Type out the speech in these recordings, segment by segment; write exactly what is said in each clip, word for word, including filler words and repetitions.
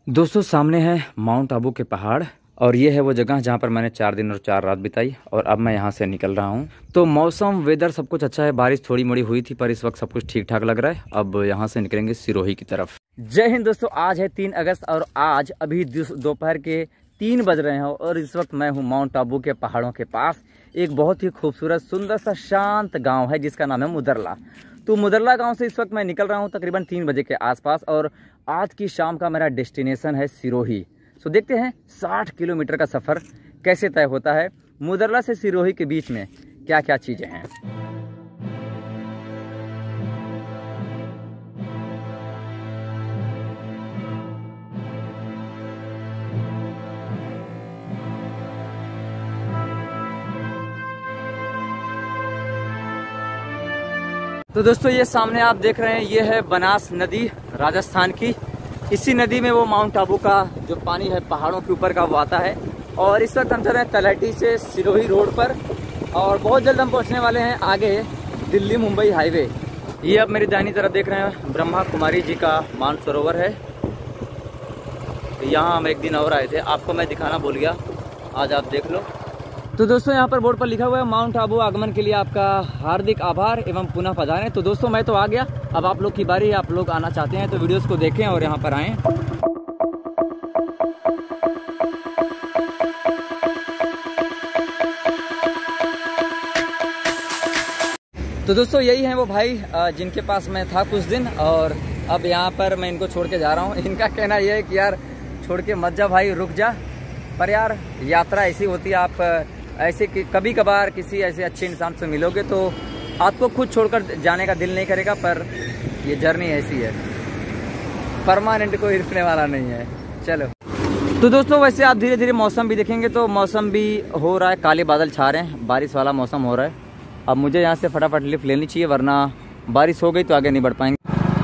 दोस्तों सामने है माउंट आबू के पहाड़ और ये है वो जगह जहाँ पर मैंने चार दिन और चार रात बिताई और अब मैं यहाँ से निकल रहा हूँ। तो मौसम वेदर सब कुछ अच्छा है, बारिश थोड़ी मोड़ी हुई थी पर इस वक्त सब कुछ ठीक ठाक लग रहा है। अब यहाँ से निकलेंगे सिरोही की तरफ। जय हिंद दोस्तों, आज है तीन अगस्त और आज अभी दोपहर के तीन बज रहे हैं और इस वक्त मैं हूँ माउंट आबू के पहाड़ों के पास। एक बहुत ही खूबसूरत सुंदर सा शांत गाँव है जिसका नाम है मुदरला। तो मुदरला गांव से इस वक्त मैं निकल रहा हूं तकरीबन तीन बजे के आसपास और आज की शाम का मेरा डेस्टिनेशन है सिरोही। सो देखते हैं साठ किलोमीटर का सफ़र कैसे तय होता है, मुदरला से सिरोही के बीच में क्या क्या चीज़ें हैं। तो दोस्तों ये सामने आप देख रहे हैं ये है बनास नदी राजस्थान की। इसी नदी में वो माउंट आबू का जो पानी है पहाड़ों के ऊपर का वो आता है और इस वक्त हम चल रहे हैं तलहटी से सिरोही रोड पर और बहुत जल्द हम पहुंचने वाले हैं आगे दिल्ली मुंबई हाईवे। ये अब मेरी दाहिनी तरफ देख रहे हैं ब्रह्मा कुमारी जी का मानसरोवर है। यहाँ हम एक दिन और आए थे, आपको मैं दिखाना भूल गया, आज आप देख लो। तो दोस्तों यहाँ पर बोर्ड पर लिखा हुआ है माउंट आबू आगमन के लिए आपका हार्दिक आभार एवं पुनः पधारें। तो दोस्तों मैं तो आ गया, अब आप लोग की बारी है, आप लोग आना चाहते हैं तो वीडियोस को देखें और यहाँ पर आएं। तो दोस्तों यही है वो भाई जिनके पास मैं था कुछ दिन और अब यहाँ पर मैं इनको छोड़ के जा रहा हूँ। इनका कहना यह है कि यार छोड़ के मत जा भाई, रुक जा। पर यार यात्रा ऐसी होती है, आप ऐसे कि कभी कभार किसी ऐसे अच्छे इंसान से मिलोगे तो आपको खुद छोड़कर जाने का दिल नहीं करेगा, पर ये जर्नी ऐसी है, परमानेंट कोई रुकने वाला नहीं है। चलो तो दोस्तों वैसे आप धीरे धीरे मौसम भी देखेंगे तो मौसम भी हो रहा है, काले बादल छा रहे हैं, बारिश वाला मौसम हो रहा है। अब मुझे यहाँ से फटाफट लिफ्ट लेनी चाहिए वरना बारिश हो गई तो आगे नहीं बढ़ पाएंगे।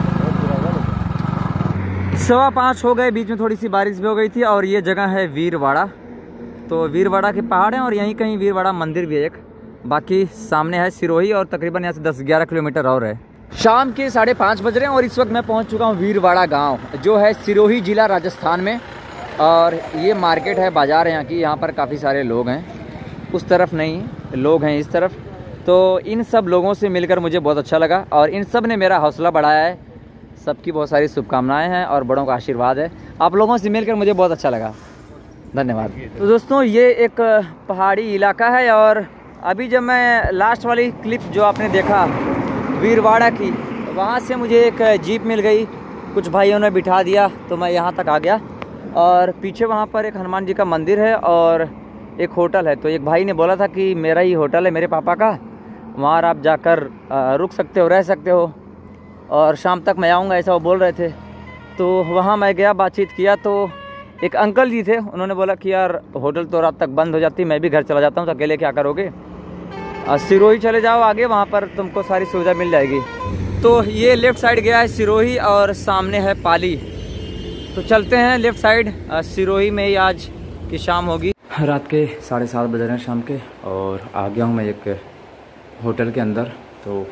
सवा पाँच हो गए, बीच में थोड़ी सी बारिश भी हो गई थी और ये जगह है वीरवाड़ा। तो वीरवाड़ा के पहाड़ हैं और यहीं कहीं वीरवाड़ा मंदिर भी है एक। बाकी सामने है सिरोही और तकरीबन यहाँ से दस ग्यारह किलोमीटर और है। शाम के साढ़े पाँच बज रहे हैं और इस वक्त मैं पहुँच चुका हूँ वीरवाड़ा गांव जो है सिरोही जिला राजस्थान में। और ये मार्केट है, बाज़ार है यहाँ की, यहाँ पर काफ़ी सारे लोग हैं, उस तरफ नहीं लोग हैं इस तरफ। तो इन सब लोगों से मिलकर मुझे बहुत अच्छा लगा और इन सब ने मेरा हौसला बढ़ाया है। सबकी बहुत सारी शुभकामनाएं हैं और बड़ों का आशीर्वाद है। आप लोगों से मिलकर मुझे बहुत अच्छा लगा, धन्यवाद। तो दोस्तों ये एक पहाड़ी इलाका है और अभी जब मैं लास्ट वाली क्लिप जो आपने देखा वीरवाड़ा की, वहाँ से मुझे एक जीप मिल गई, कुछ भाइयों ने बिठा दिया तो मैं यहाँ तक आ गया। और पीछे वहाँ पर एक हनुमान जी का मंदिर है और एक होटल है। तो एक भाई ने बोला था कि मेरा ही होटल है मेरे पापा का, वहाँ आप जाकर रुक सकते हो, रह सकते हो और शाम तक मैं आऊँगा, ऐसा वो बोल रहे थे। तो वहाँ मैं गया, बातचीत किया तो एक अंकल जी थे, उन्होंने बोला कि यार होटल तो रात तक बंद हो जाती, मैं भी घर चला जाता हूँ, तो अकेले क्या करोगे, सिरोही चले जाओ आगे, वहाँ पर तुमको सारी सुविधा मिल जाएगी। तो ये लेफ़्ट साइड गया है सिरोही और सामने है पाली। तो चलते हैं लेफ़्ट साइड, सिरोही में ही आज की शाम होगी। रात के साढ़े सात बज रहे हैं शाम के और आ गया हूँ मैं एक होटल के अंदर। तो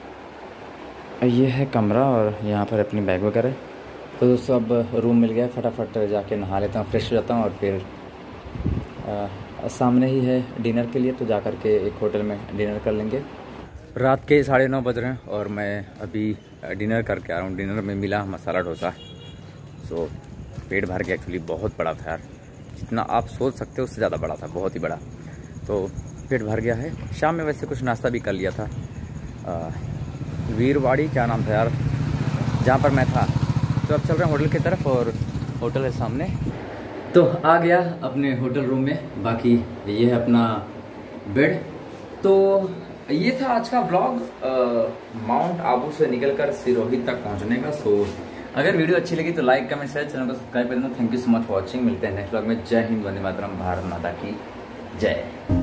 ये है कमरा और यहाँ पर अपनी बैग वगैरह। तो दोस्तों अब रूम मिल गया, फटाफट जाके नहा लेता हूँ, फ्रेश हो जाता हूँ और फिर आ, सामने ही है डिनर के लिए, तो जा कर के एक होटल में डिनर कर लेंगे। रात के साढ़े नौ बज रहे हैं और मैं अभी डिनर करके आ रहा हूँ। डिनर में मिला मसाला डोसा। सो पेट भर गया, एक्चुअली बहुत बड़ा था यार, जितना आप सोच सकते हो उससे ज़्यादा बड़ा था, बहुत ही बड़ा। तो पेट भर गया है। शाम में वैसे कुछ नाश्ता भी कर लिया था। आ, वीरवाड़ी क्या नाम था यार जहाँ पर मैं था। तो अब चल रहे हैं होटल की तरफ और होटल है सामने। तो आ गया अपने होटल रूम में। बाकी ये है अपना बेड। तो ये था आज का ब्लॉग माउंट आबू से निकलकर सिरोही तक पहुंचने का। सो अगर वीडियो अच्छी लगी तो लाइक कमेंट शेयर, चैनल को सब्सक्राइब कर देना। Thank you so much for watching. मिलते हैं नेक्स्ट ब्लॉग में। जय हिंद, वंदे मातरम, भारत माता की जय।